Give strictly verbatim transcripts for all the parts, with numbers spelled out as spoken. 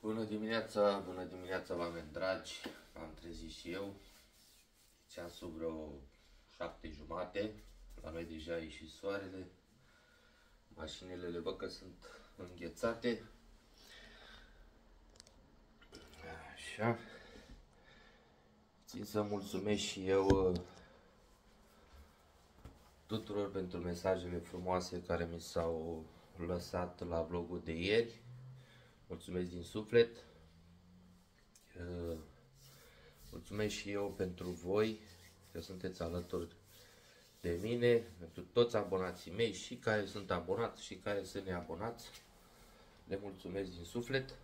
Bună dimineața, bună dimineața, oameni dragi. M-am trezit și eu. Ceasul vreo șapte jumate. La noi deja a ieșit soarele. Mașinile le văd că sunt înghețate. Așa. Țin să mulțumesc și eu tuturor pentru mesajele frumoase care mi s-au lăsat la vlogul de ieri. Mulțumesc din suflet. Mulțumesc și eu pentru voi că sunteți alături de mine, pentru toți abonații mei și care sunt abonați și care sunt neabonați. Le mulțumesc din suflet.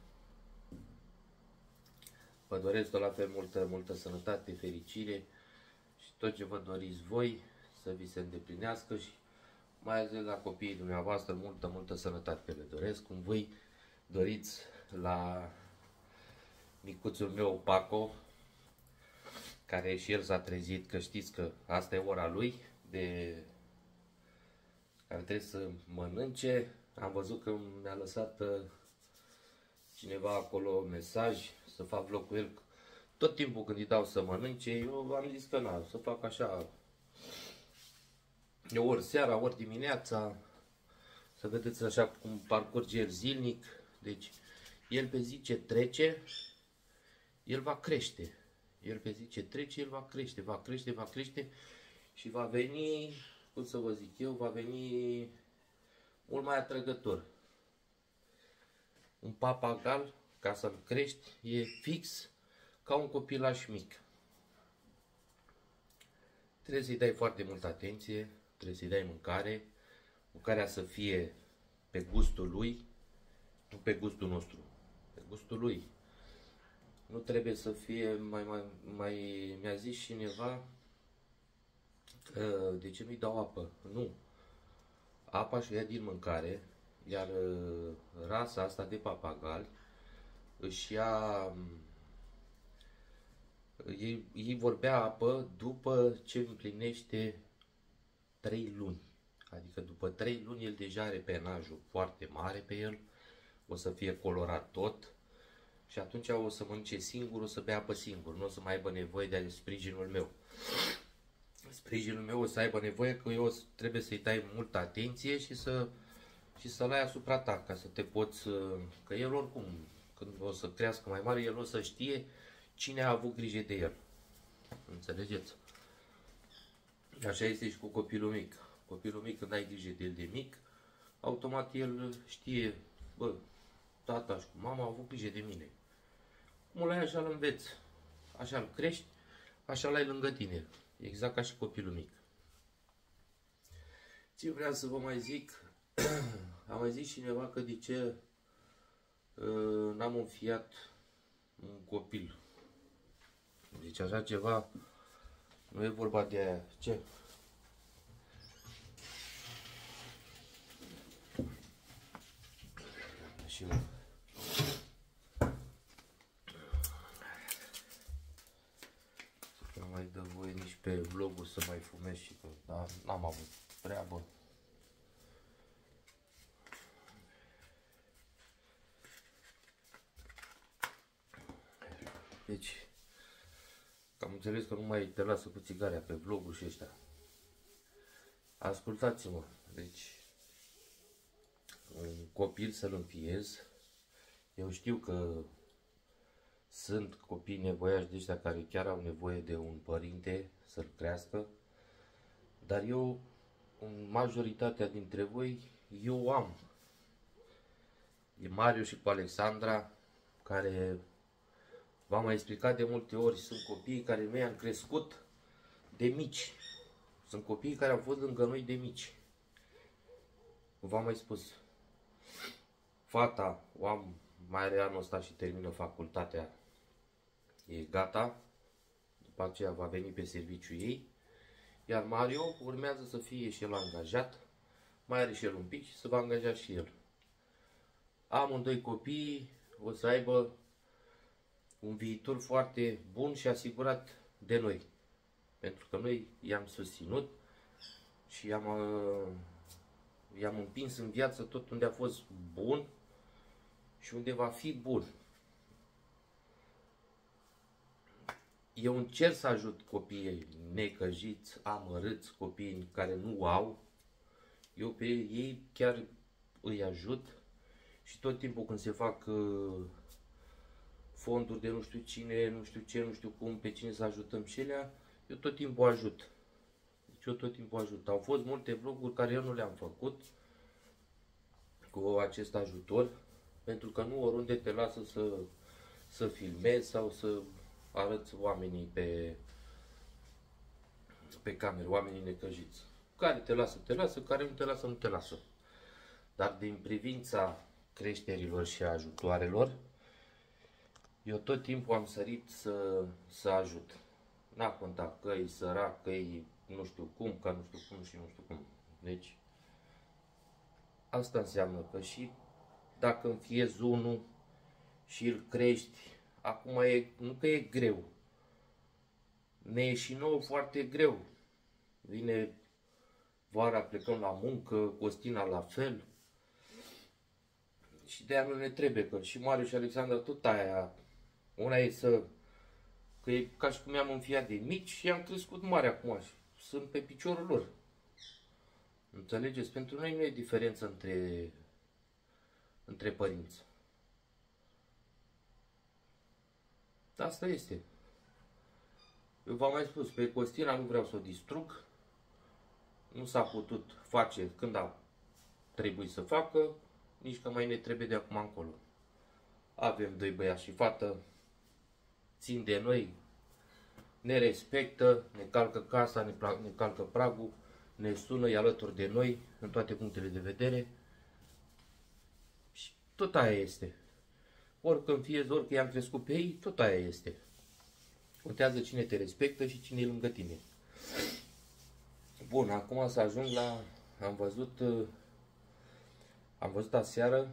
Vă doresc tot la fel multă, multă sănătate, fericire și tot ce vă doriți voi să vi se îndeplinească și mai ales la copiii dumneavoastră multă, multă sănătate le doresc, cum voi doriți la micuțul meu Paco, care și el s-a trezit, că știți că asta e ora lui, de care trebuie să mănânce. Am văzut că mi-a lăsat cineva acolo mesaj să fac vlog cu el. Tot timpul când îi dau să mănânce, eu am zis că n-am, să fac așa, eu ori seara, ori dimineața, să vedeți așa cum parcurge el zilnic. Deci, el pe zi ce trece, el va crește. El pe zi ce trece, el va crește, va crește, va crește și va veni, cum să vă zic eu, va veni mult mai atrăgător. Un papagal, ca să-l crești, e fix ca un copilaș mic. Trebuie să-i dai foarte multă atenție, trebuie să-i dai mâncare, mâncarea să fie pe gustul lui, nu pe gustul nostru, pe gustul lui. Nu trebuie să fie, mai, mai, mai mi-a zis cineva, uh, de ce nu-i dau apă? Nu. Apa și-o ia din mâncare, iar uh, rasa asta de papagali își ia, ei, ei vorbea apă după ce împlinește trei luni. Adică după trei luni el deja are penajul foarte mare pe el, o să fie colorat tot și atunci o să mănânce singur, o să bea apă singur, nu o să mai aibă nevoie de sprijinul meu. Sprijinul meu o să aibă nevoie că eu trebuie să-i dai multă atenție și să și să-l ai asupra ta, ca să te poți, că el oricum, când o să crească mai mare, el o să știe cine a avut grijă de el. Înțelegeți? Așa este și cu copilul mic. Copilul mic, când ai grijă de el de mic, automat el știe, bă, tata și cu mama au avut grijă de mine. Cum l-ai, așa îl înveți. Așa îl crești, așa l-ai lângă tine. Exact ca și copilul mic. Ce vreau să vă mai zic, am mai zis cineva că de ce uh, n-am înfiat un copil. Deci așa ceva, nu e vorba de aia. Ce? Și nu. Să nu mai dă voie nici pe vloguri să mai fumez și că da, n-am avut treabă. Deci, am înțeles că nu mai te lasă cu țigarea pe vloguri și ăștia. Ascultați-mă, deci un copil să-l înfiez. Eu știu că sunt copii nevoiași de ăștia care chiar au nevoie de un părinte să-l crească, dar eu, în majoritatea dintre voi, eu am. E Mariu și cu Alexandra, care v-am mai explicat de multe ori, sunt copiii care noi am crescut de mici. Sunt copiii care au fost lângă noi de mici. V-am mai spus. Fata o am, mai are anul ăsta și termină facultatea. E gata. După aceea va veni pe serviciu ei. Iar Mario urmează să fie și el angajat. Mai are și el un pic și se va angaja și el. Amândoi copii o să aibă un viitor foarte bun și asigurat de noi. Pentru că noi i-am susținut și i-am i-am împins în viață tot unde a fost bun și unde va fi bun. eu încerc să ajut copiii necăjiți, amărâți, copiii care nu au. Eu pe ei chiar îi ajut și tot timpul când se fac uh, fonduri de nu știu cine, nu știu ce, nu știu cum, pe cine să ajutăm și elea, eu tot timpul ajut. Deci eu tot timpul ajut. Au fost multe vloguri care eu nu le-am făcut cu acest ajutor, pentru că nu oriunde te lasă să, să filmezi sau să arăți oamenii pe, pe cameră, oamenii necăjiți. Care te lasă, te lasă, care nu te lasă, nu te lasă. Dar din privința creșterilor și ajutoarelor, eu tot timpul am sărit să, să ajut. N-a contat că e sărac, că e nu știu cum, că nu știu cum și nu știu cum. Deci, asta înseamnă că și dacă înfiezi unul și îl crești, acum e, nu că e greu, ne e și nouă foarte greu. Vine vara, plecăm la muncă, Costina la fel. Și de-aia nu ne trebuie, că și Marius și Alexandra tot aia, una e să, că e ca și cum i-am înfiat de mici și i-am crescut mare acum și sunt pe piciorul lor. Înțelegeți? Pentru noi nu e diferență între, între părinți. Asta este. Eu v-am mai spus, pe Costina nu vreau să o distrug. Nu s-a putut face când a trebuit să facă, nici că mai ne trebuie de acum încolo. Avem doi băiați și fată, țin de noi, ne respectă, ne calcă casa, ne, ne calcă pragul, ne sună, e alături de noi în toate punctele de vedere. Și tot aia este. Ori când fiezi, ori că i-am crescut pe ei, tot aia este. Contează cine te respectă și cine e lângă tine. Bun, acum să ajung la... Am văzut... Am văzut aseară...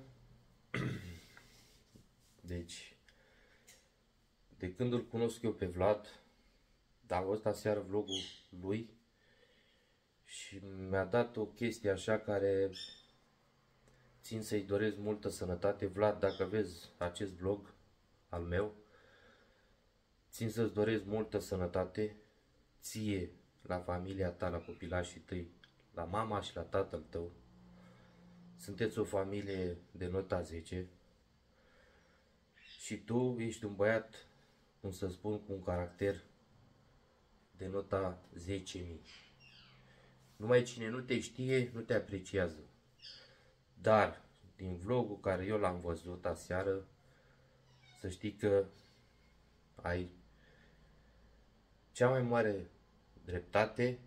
Deci... De când îl cunosc eu pe Vlad, dar am văzut aseară vlogul lui și mi-a dat o chestie așa care țin să-i doresc multă sănătate. Vlad, dacă vezi acest vlog al meu, țin să-ți doresc multă sănătate, ție, la familia ta, la copilașii tăi, la mama și la tatăl tău. Sunteți o familie de nota zece și tu ești un băiat, cum să spun, cu un caracter de nota zece mii. Numai cine nu te știe, nu te apreciază. Dar, din vlogul care eu l-am văzut aseară, să știi că ai cea mai mare dreptate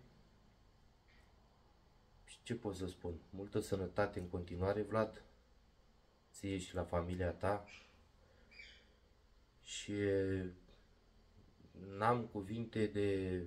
și ce pot să spun? Multă sănătate în continuare, Vlad, ție și la familia ta. Și n-am cuvinte de...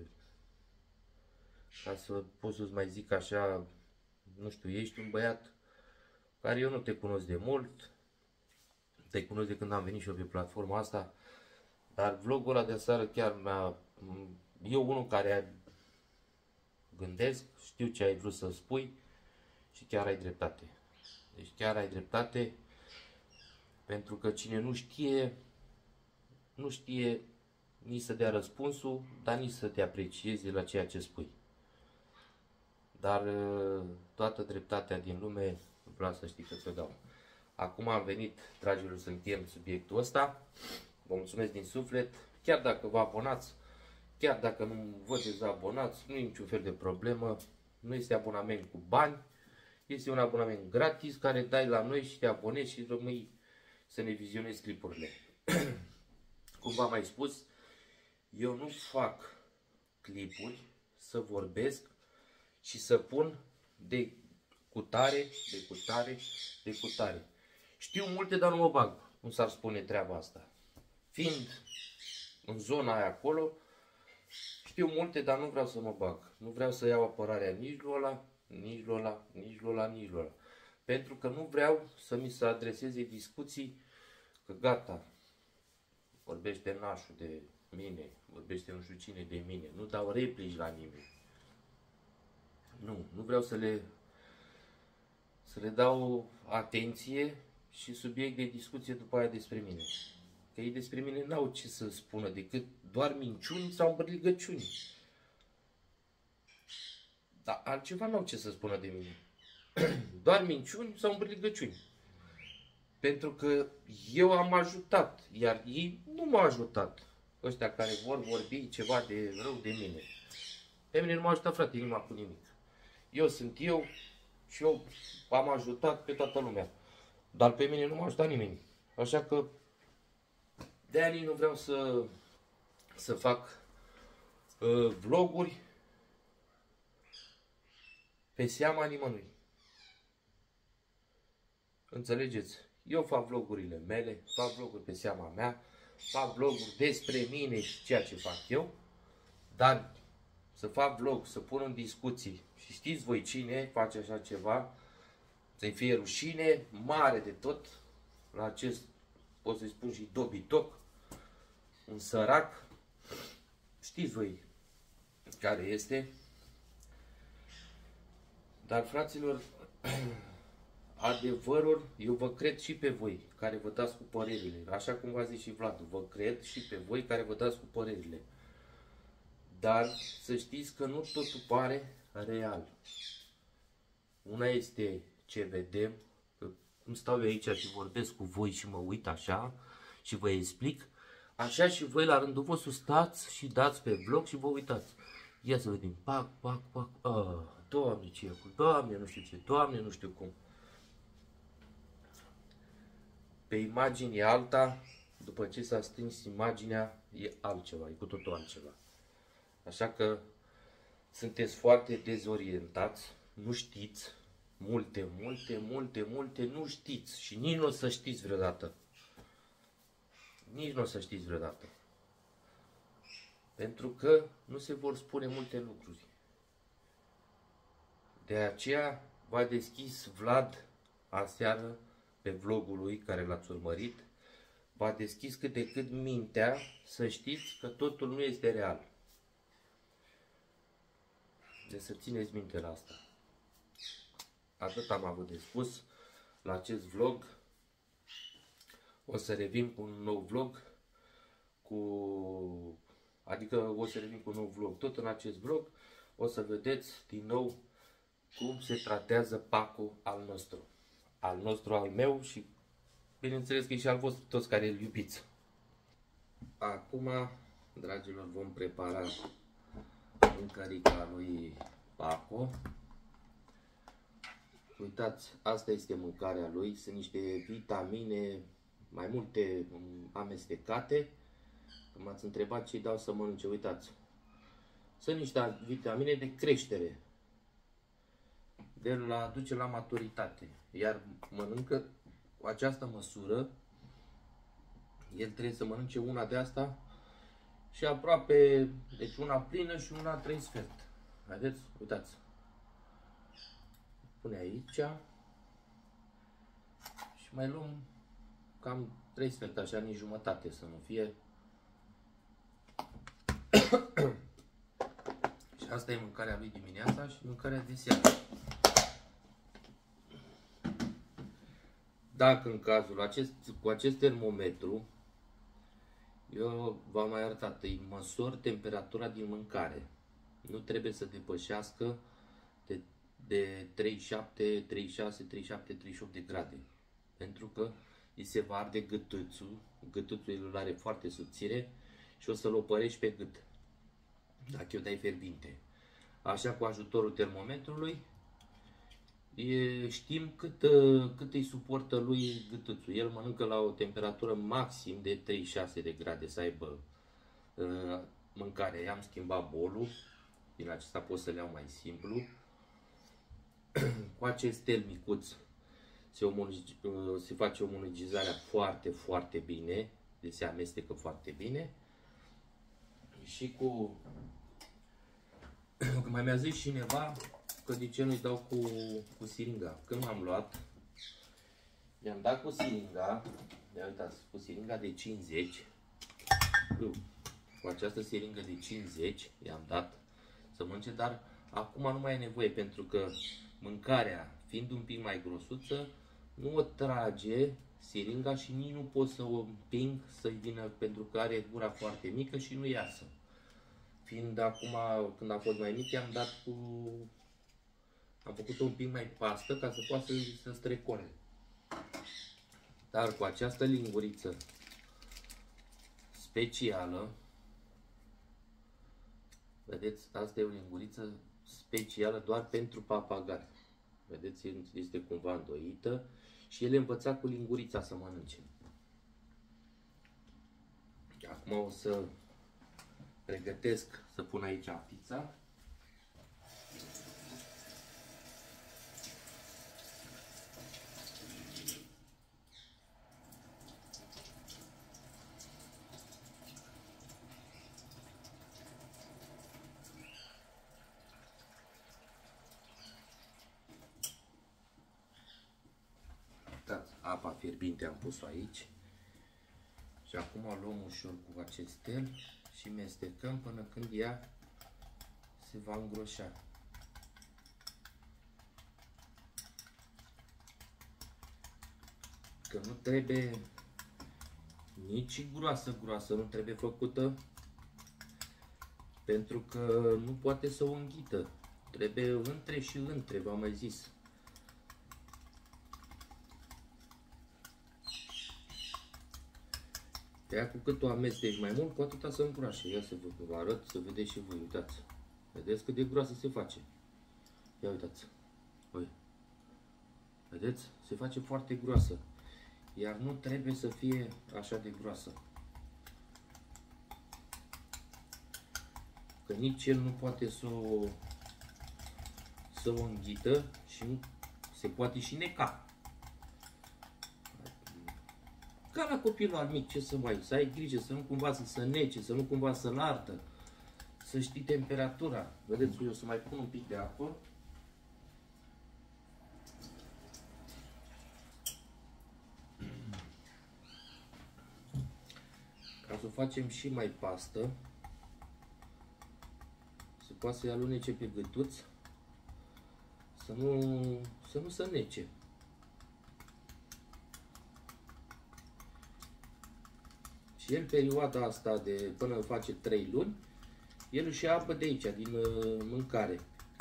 ca să pot să-ți mai zic așa, nu știu, ești un băiat care eu nu te cunosc de mult, te cunosc de când am venit și eu pe platforma asta, dar vlogul ăla de seară chiar mi-a... Eu unul care gândesc, știu ce ai vrut să spui și chiar ai dreptate. Deci chiar ai dreptate, pentru că cine nu știe, nu știe nici să dea răspunsul, dar nici să te aprecieze la ceea ce spui. Dar toată dreptatea din lume vreau să știi că ți-o dau. Acum am venit, dragilor, să încheiem subiectul ăsta. Vă mulțumesc din suflet. Chiar dacă vă abonați, chiar dacă nu vă dezabonați, nu e niciun fel de problemă. Nu este abonament cu bani. Este un abonament gratis care dai la noi și te abonezi și rămâi să ne vizionezi clipurile. Cum v-am mai spus, eu nu fac clipuri să vorbesc și să pun de cutare, de cutare, de cutare. Știu multe, dar nu mă bag, cum s-ar spune treaba asta. Fiind în zona aia acolo, știu multe, dar nu vreau să mă bag. Nu vreau să iau apărarea nici lui ăla, nici lui ăla, nici lui ăla, nici lui ăla. Pentru că nu vreau să mi se adreseze discuții că gata, vorbește nașul de mine, vorbește nu știu cine de mine. Nu dau replici la nimeni. Nu, nu vreau să le, să le dau atenție și subiect de discuție după aia despre mine. Că ei despre mine n-au ce să spună decât doar minciuni sau îmbărligăciuni. Dar altceva n-au ce să spună de mine. Doar minciuni sau îmbărligăciuni. Pentru că eu am ajutat, iar ei nu m-au ajutat. Ăștia care vor vorbi ceva de rău de mine. Pe mine nu m-a ajutat, frate, inima cu nimic. Eu sunt eu și eu am ajutat pe toată lumea. Dar pe mine nu m-a ajutat nimeni. Așa că de-aia nici nu vreau să, să fac uh, vloguri pe seama nimănui. Înțelegeți? Eu fac vlogurile mele, fac vloguri pe seama mea, fac vloguri despre mine și ceea ce fac eu, dar să fac vlog, să pun în discuții și știți voi cine face așa ceva, să-i fie rușine mare de tot la acest, pot să-i spun și dobitoc, un sărac, știți voi care este. Dar, fraților, adevărul, eu vă cred și pe voi care vă dați cu părerile. Așa cum v-a zis și Vlad, vă cred și pe voi care vă dați cu părerile. Dar să știți că nu totul pare real. Una este ce vedem, că cum stau eu aici și vorbesc cu voi și mă uit așa și vă explic, așa și voi la rândul vostru stați și dați pe vlog și vă uitați. Ia să vedem, pac, pac, pac, ah, Doamne ce e cu, Doamne nu știu ce, Doamne nu știu cum. Pe imagine e alta, după ce s-a stins imaginea e altceva, e cu totul altceva. Așa că sunteți foarte dezorientați, nu știți, multe, multe, multe, multe nu știți și nici nu o să știți vreodată. Nici nu o să știți vreodată. Pentru că nu se vor spune multe lucruri. De aceea v-a deschis Vlad aseară pe vlogul lui care l-ați urmărit. V-a deschis cât de cât mintea să știți că totul nu este real. Deci să țineți minte la asta. Atât am avut de spus la acest vlog. O să revin cu un nou vlog. Cu... Adică o să revin cu un nou vlog. Tot în acest vlog o să vedeți din nou cum se tratează pacul al nostru. Al nostru, al meu și bineînțeles că e și al vostru, toți care îl iubiți. Acum, dragilor, vom prepara mâncărica lui Paco. Uitați, asta este mâncarea lui, sunt niște vitamine, mai multe amestecate. M-ați întrebat ce îi dau să mănânce, uitați. Sunt niște vitamine de creștere, de la duce la maturitate. Iar mănâncă cu această măsură, el trebuie să mănânce una de asta și aproape, deci una plină și una trei sfert. Vedeți? Uitați. Pune aici și mai luăm cam trei sfert, așa, nici jumătate să nu fie. Și asta e mâncarea lui dimineața și mâncarea de seară. Dacă în cazul acest, cu acest termometru, eu v-am mai arătat, îi măsor temperatura din mâncare. Nu trebuie să depășească de, de treizeci și șapte, treizeci și șase, treizeci și șapte, treizeci și opt de grade. Pentru că îi se va arde gâtuțul, gâtuțul îl are foarte subțire și o să-l opărești pe gât, dacă o dai fierbinte. Așa, cu ajutorul termometrului, E, știm cât, cât îi suportă lui gâtâțul. El mănâncă la o temperatură maxim de treizeci și șase de grade să aibă uh, mâncare. I-am schimbat bolul, din acesta pot să le iau mai simplu. Cu acest tel micuț se, omologi, uh, se face omologizarea foarte, foarte bine, deci se amestecă foarte bine. Și cu... mai mi-a zis cineva că de ce nu-i dau cu, cu siringa. Când m-am luat, i-am dat cu siringa, ia uitați, cu siringa de cincizeci, cu această siringă de cincizeci i-am dat să mănânce, dar acum nu mai e nevoie, pentru că mâncarea, fiind un pic mai grosuță, nu o trage siringa și nici nu pot să o împing să-i vină, pentru că are gura foarte mică și nu iasă. Fiind acum, când a fost mai mic, i-am dat cu... am făcut-o un pic mai pastă ca să poată să, să strecone. Dar cu această linguriță specială, vedeți, asta e o linguriță specială doar pentru papagali. Vedeți, este cumva îndoită și el e învățat cu lingurița să mănânce. Acum o să pregătesc să pun aici pizza. Apa fierbinte am pus-o aici. Și acum o luăm ușor cu acest tel și mestecăm până când ea se va îngroșa. Că nu trebuie nici groasă, groasă, nu trebuie făcută, pentru că nu poate să o înghită. Trebuie între și între, v-am mai zis. Ea cu cât o amesteci mai mult, cu atâta să îngroașe. Ia să vă, vă arăt, să vedeți și voi, uitați. Vedeți cât de groasă se face. Ia uitați. Ui. Vedeți? Se face foarte groasă. Iar nu trebuie să fie așa de groasă. Că nici el nu poate să o, să o înghită și nu se poate și neca. Ca la copilul mic, ce să mai, să ai grijă, să nu cumva să se nece, să nu cumva să-l ardă, să știi temperatura. Vedeți, eu o să mai pun un pic de apă. Ca să o facem și mai pastă, se poate să-i alunece pe gâtuț, să nu, să nu se nece. Și el, perioada asta de până face trei luni, el își ia apă de aici, din uh, mâncare.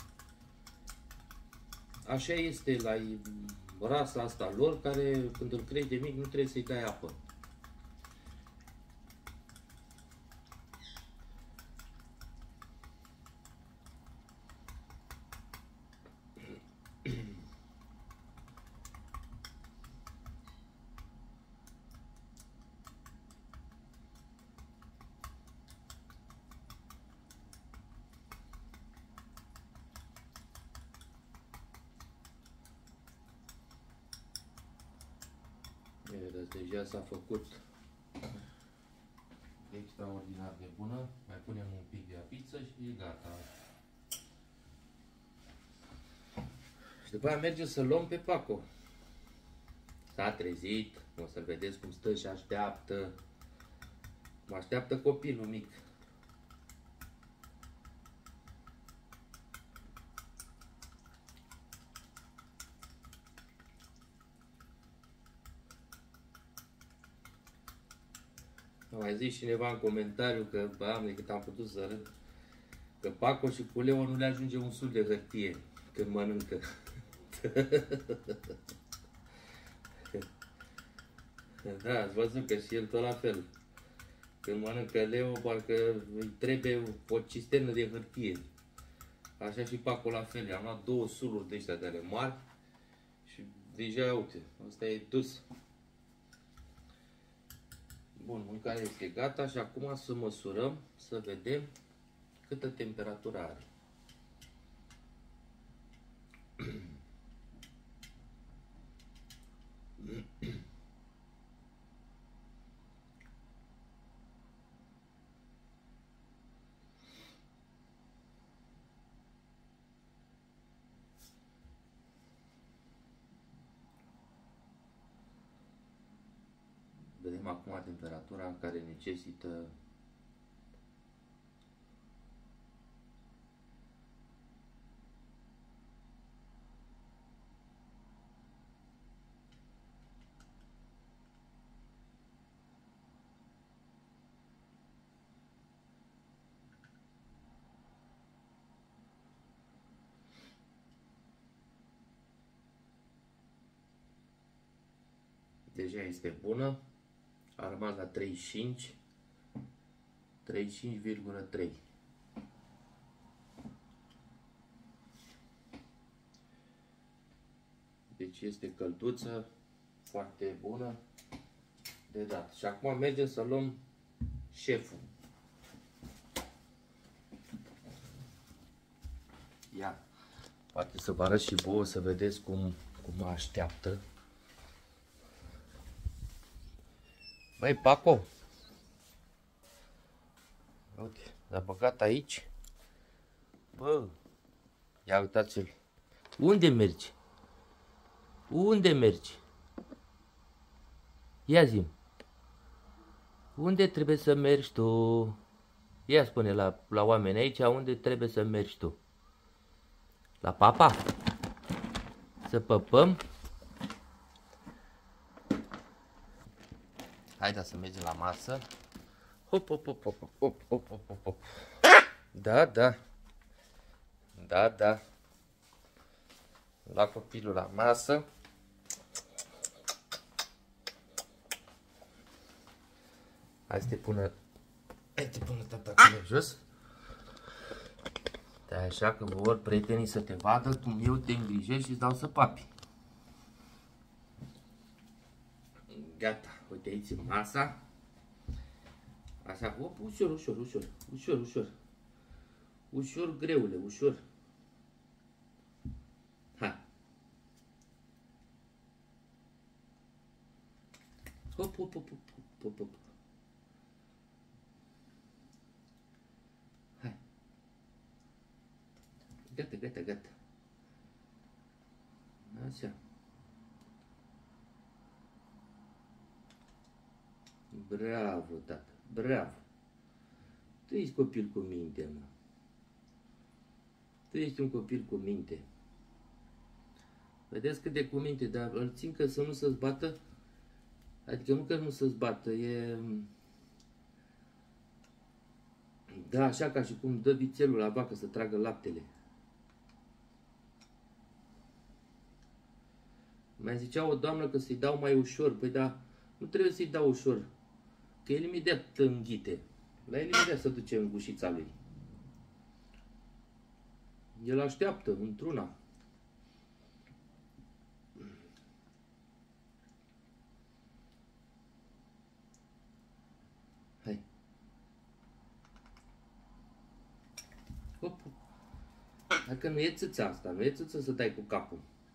Așa este la rasa asta lor, care când îl crești de mic nu trebuie să-i dai apă. Deja s-a făcut extraordinar de bună. Mai punem un pic de apiță și e gata. Și după aia merge să luăm pe Paco. S-a trezit, o să vedeți cum stă și așteaptă. Mă așteaptă copilul mic. A mai zis cineva în comentariu că, Doamne, cât am putut să râd, că Paco și cu Leo nu le ajunge un sul de hârtie când mănâncă. Da, ați văzut că și el tot la fel. Când mănâncă Leo, parcă îi trebuie o cisternă de hârtie. Așa și Paco la fel. Am luat două suluri de ăștia de ale mari și deja, uite, ăsta e dus. Bun, mâncarea este gata și acum să măsurăm, să vedem câtă temperatură are. Vedem acum temperatura care necesită deja este bună. A rămas la treizeci și cinci. treizeci și cinci virgulă trei. Deci este călduță foarte bună de dat. Și acum mergem să luăm șeful. Ia, poate să vă arăt și vouă să vedeți cum, cum mă așteaptă. Băi, Paco! Uite, l-a băgat aici. Bă, ia uitați-l. Unde mergi? Unde mergi? Ia zi-mi. Unde trebuie să mergi tu? Ia spune la, la oameni aici unde trebuie să mergi tu. La papa? Să păpăm? Haideți să mergem la masă. Hop, hop, hop, hop, hop, hop, hop, hop, hop. Da, da. Da, da. La copilul la masă. Hai să te pună, hai să te pună tata acolo jos. Stai așa că vor prietenii să te vadă cum eu te îngrijesc și îți dau să papi. Gata, uite aici masa. Așa, op, ușor, ușor, ușor, ușor, ușor. Ușor, greule, ușor. Hai. Hop, hop, hop, hop, hop, hop. Hai. Gata, gata, gata. Așa. Bravo, tată, bravo. Tu ești copil cu minte, mă. Tu ești un copil cu minte. Vedeți cât de cu minte, dar îl țin că să nu se zbată. Adică nu că nu se zbată, e... Da, așa ca și cum dă vițelul la vacă să tragă laptele. Mai zicea o doamnă că să-i dau mai ușor. Păi da, nu trebuie să-i dau ușor. Că el imediat înghite. La el imediat se duce în gușița lui. El așteaptă într-una. Hai. Hop. Hai că nu e țâța asta, nu e țâță să dai cu capul.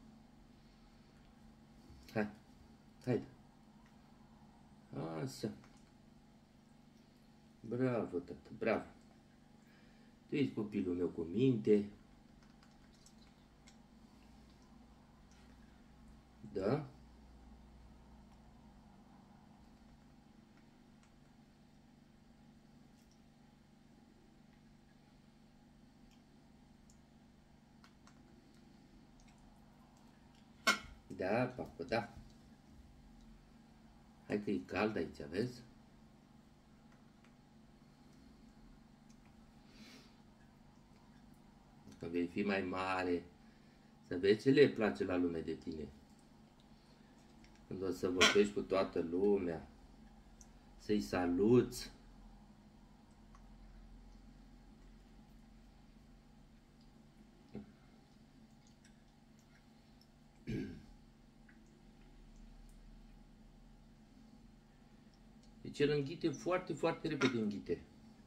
Hai. Haide. Așa. Bravo, tată, bravo. Tu ești copilul meu cu minte. Da? Da, papa, da. Hai că e cald aici, vezi? Că vei fi mai mare, să vezi ce le place la lume de tine. Când o să vorbești cu toată lumea, să-i saluți. Deci el înghite foarte, foarte repede înghite.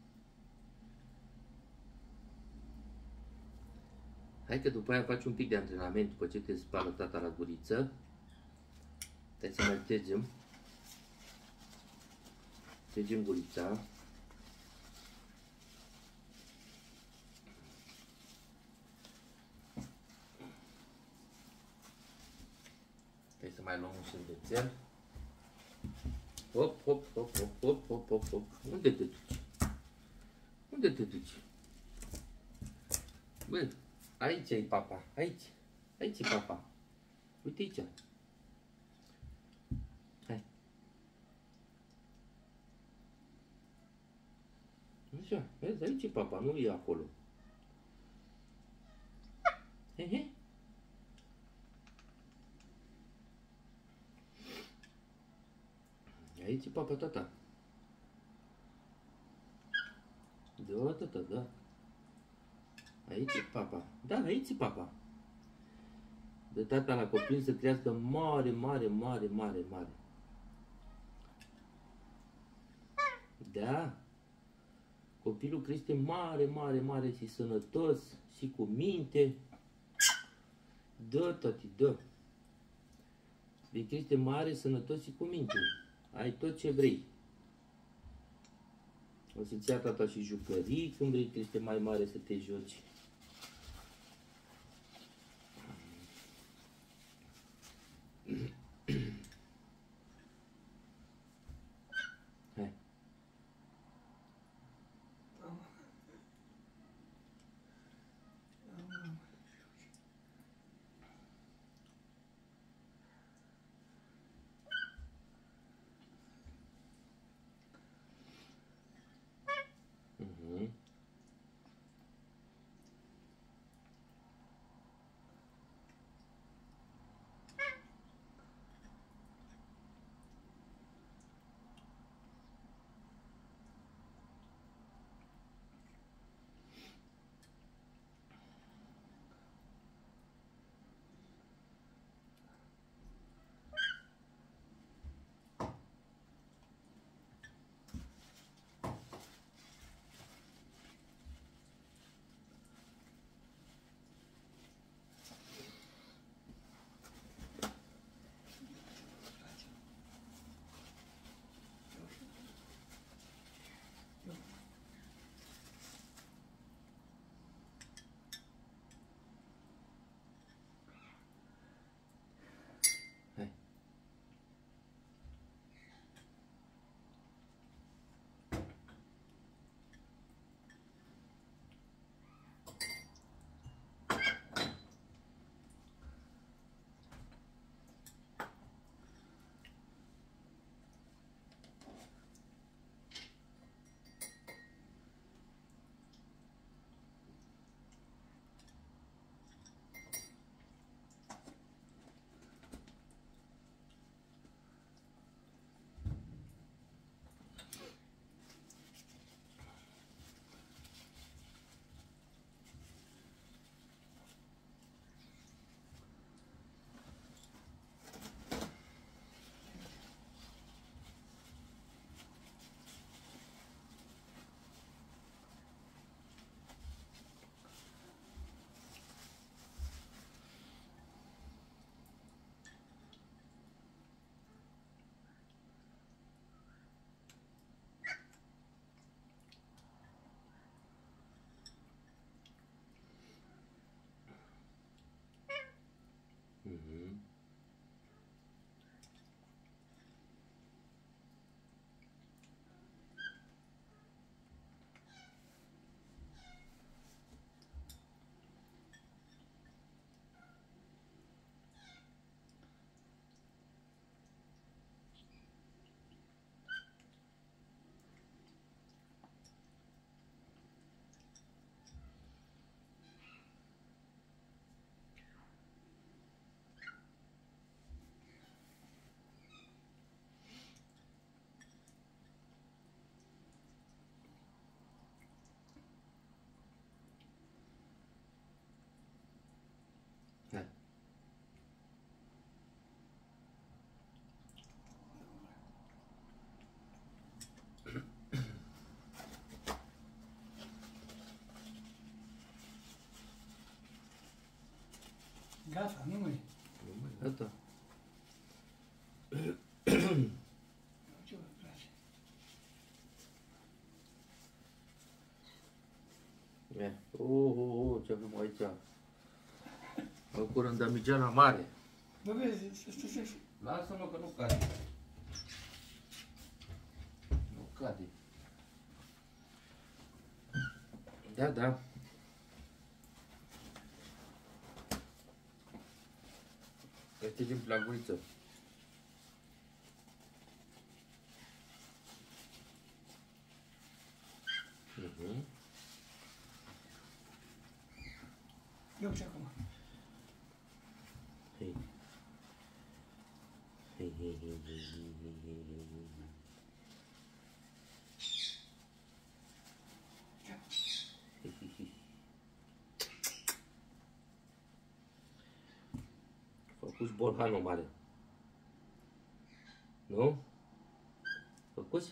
Hai că după aia faci un pic de antrenament după ce te spală tata la guriță. Hai să mai tergem. Tergem gurița. Hai să mai luăm un șervețel. Hop, hop, hop, hop, hop, hop, hop, hop. Unde te duci? Unde te duci? Bă, aici e papa, aici. Aici e papa. Uite aici. Hai. Așa, vezi, aici e papa, nu e acolo. He, he. Aici e papa, tata. Da, tata, da. Aici e papa. Da, aici e papa. De tata la copil să crească mare, mare, mare, mare, mare. Da. Copilul crește mare, mare, mare și sănătos și cu minte. Da, tati, da. Vei crește mare, sănătos și cu minte. Ai tot ce vrei. O să-ți ia tata și jucării când vrei crește mai mare să te joci. Hai. Mhm. Hai. Mhm. Hai. Gata, nu mai. Nu mai, gata. Ce vă place? Ia. Oh, oh, oh, ce avem aici? O curândămigeala mare. Bă, vezi, să stai să... Lasă-mă că nu cade. Nu cade. Da, da. Este din plaguriță. Mhm. Eu ce acum? Hei. Hei, hei, hei, hei, hei, hei, hei, hei. Puși borhanul mare. Nu? Făcuți?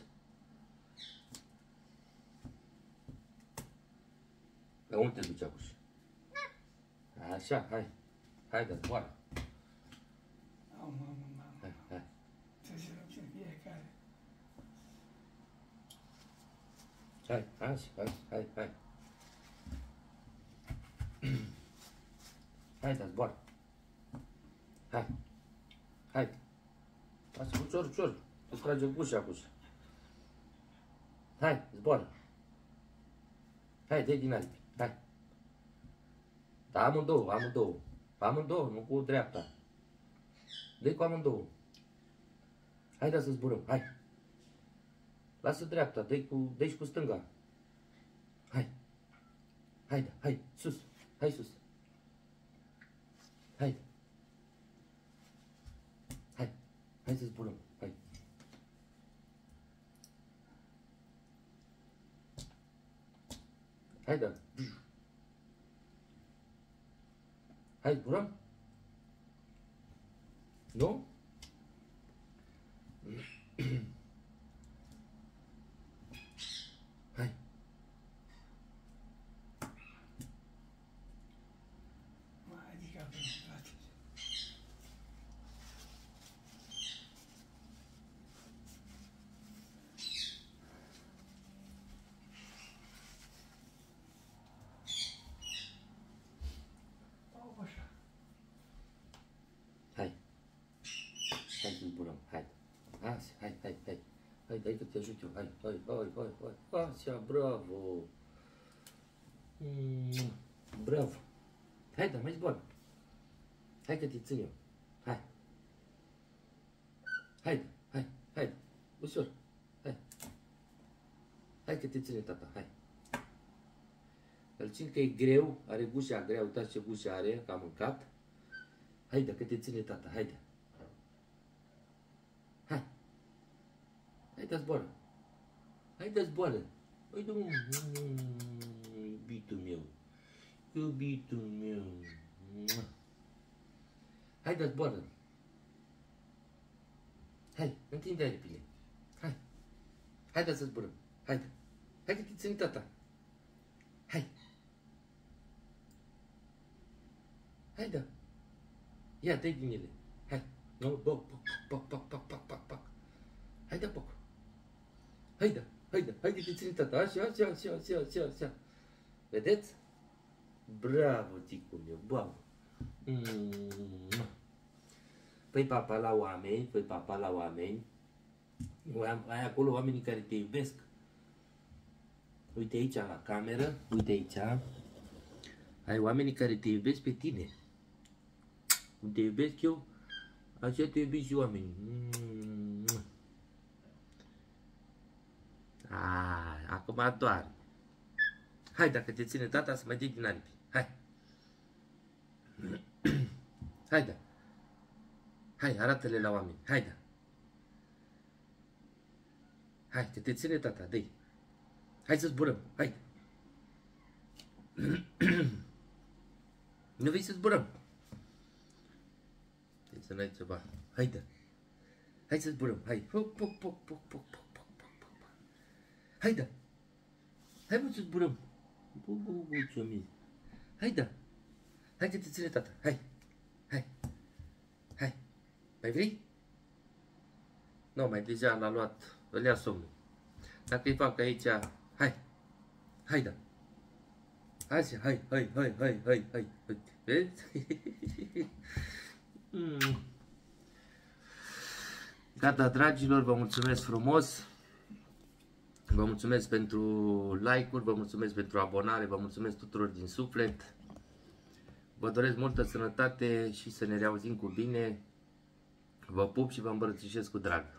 Pe unde te duci acum? Așa, hai. Hai, dă zboară. Au, mamă, mamă. Hai, hai. Trebuie să răbdăm fiecare. Hai, hai, hai, hai, hai. Hai, dă zboară. Hai. Hai. Lasă, ușor, ușor. Îți trage ușa acum. Hai, zboară. Hai, dă-i din aripi. Hai. Da, amândouă, amândouă. Amândouă, nu cu dreapta. Dă-i cu amândouă. Hai, da să zburăm, hai. Lasă dreapta, dă-i cu, dă-i cu stânga. Hai. Hai, da, hai, sus. Hai sus. Hai. Hai. Hai să zburăm, hai. Hai, da. Hai, zburăm? Nu? Hai. Mai adică pe frate. Au, așa. Hai. Hai să zburăm, hai. Hai, hai, hai, hai. Hai, dai că te ajut eu, hai, hai, hai, hai, hai. Așa, bravo. Mm, bravo. Hai, da, mai zboară. Hai că te țin eu. Hai. Hai, hai, hai. Ușor. Hai. Hai că te ține tata, hai. Îl țin că e greu, are gușa grea, uitați ce gușa are, că a mâncat. Hai, da, că te ține tata, hai, da. Hai. Hai, da, zboară. Hai, da, zboară. Hai, da, iubitul meu. Iubitul meu. Hai, da, zboară. Hai, întinde aripile. Hai. Hai, da, să zburăm. Hai, da. Hai că te ține tata. Hai. Hai, da. Ia, dă-i din ele. Hai. Nu, poc, poc, poc, poc, poc, poc, poc, poc. Hai, da, poc. Hai, da. Hai, da. Hai că te ține tata. Așa, așa, așa, așa, așa, așa. Vedeți? Bravo, ticul meu, bravo. Mm. Păi papa la oameni, păi papa la oameni. Ai acolo oamenii care te iubesc. Uite aici la cameră, uite aici. Ai oamenii care te iubesc pe tine. Cum te iubesc eu, așa te iubesc și oamenii. Mm. Ah, acum doar. Hai, dacă te ține tata, să mai dai din aripi. Hai. Hai, da. Hai, arată-le la oameni. Hai, da. Hai, că te ține tata, dă-i. Hai să zburăm, hai. Nu vei să zburăm. Deci să n-ai ceva. Hai, da. Hai să zburăm, hai. Poc, poc, poc, poc, poc, poc, poc, poc, poc. Hai, da. Hai, mă, să zburăm. Bu, bu, bu, ce mie. Hai, da. Hai că te ține tata, hai. Hai. Hai. Mai vrei? Nu, mai deja l-a luat, îl ia somnul. Dacă îi fac aici, hai. Hai, da. Așa, hai, hai, hai, hai, hai, hai. Vezi? mm. Gata, dragilor, vă mulțumesc frumos. Vă mulțumesc pentru like-uri, vă mulțumesc pentru abonare, vă mulțumesc tuturor din suflet. Vă doresc multă sănătate și să ne reauzim cu bine. Vă pup și vă îmbrățișez cu drag.